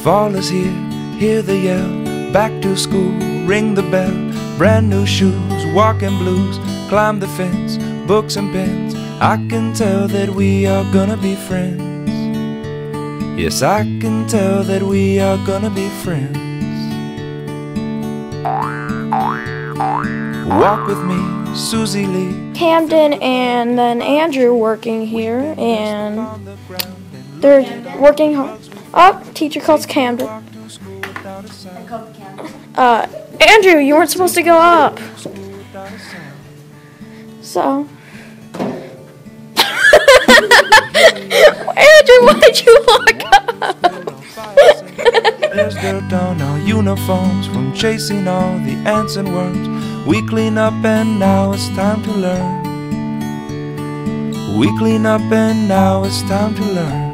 Fall is here, hear the yell, back to school, ring the bell, brand new shoes, walking blues, climb the fence, books and pens. I can tell that we are gonna be friends. Yes, I can tell that we are gonna be friends. Walk with me, Susie Lee. Camden and then Andrew working here, and they're working hard. Oh, teacher calls Camden. Andrew, you weren't supposed to go up. So. Andrew, why'd you walk up? There's dirt on our uniforms from chasing all the ants and worms. We clean up and now it's time to learn. We clean up and now it's time to learn.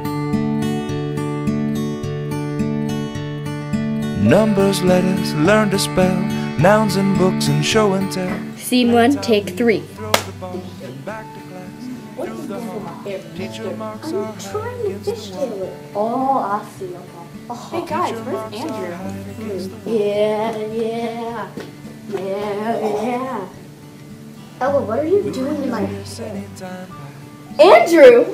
Numbers, letters, learn to spell, nouns and books and show and tell. Scene 1, take 3. I'm trying to fishtail it. Oh, I see. Okay. Hey guys, where's Andrew? Yeah. Ella, what are you doing in my hair? Andrew!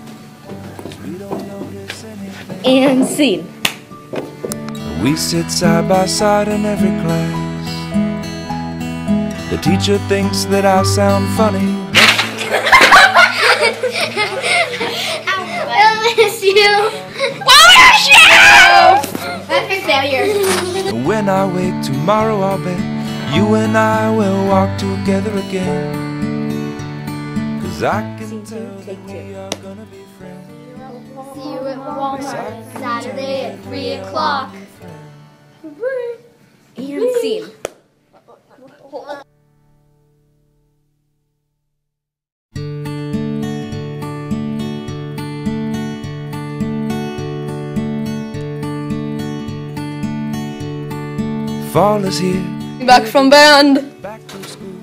And scene. We sit side by side in every class. The teacher thinks that I sound funny. I miss you. Wash yourself! That's a failure. When I wake tomorrow, I'll bet you and I will walk together again. 'Cause I can tell that we are gonna be friends. See you at Walmart Saturday at 3 o'clock. And scene. Fall is here. Back from band. Back to school.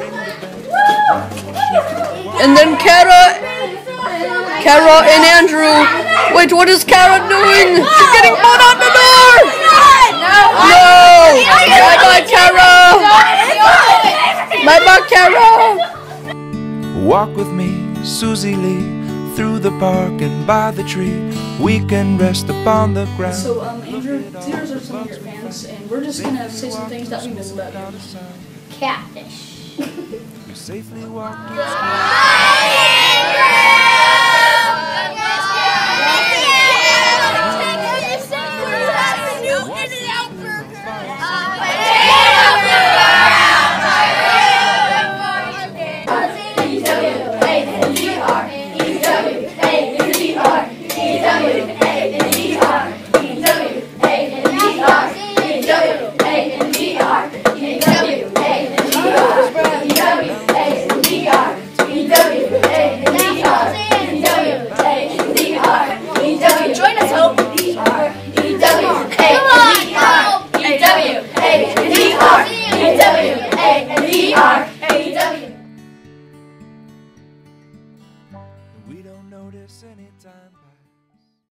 And then Kara and Andrew. Wait, what is Kara doing? She's getting put out the door! No! Bye-bye, Kara! Bye-bye, Kara! Walk with me, Susie Lee, through the park and by the tree. We can rest upon the ground. So, Andrew, these are some of your fans, and we're just gonna say some things that we miss about you. Catfish. We safely walk.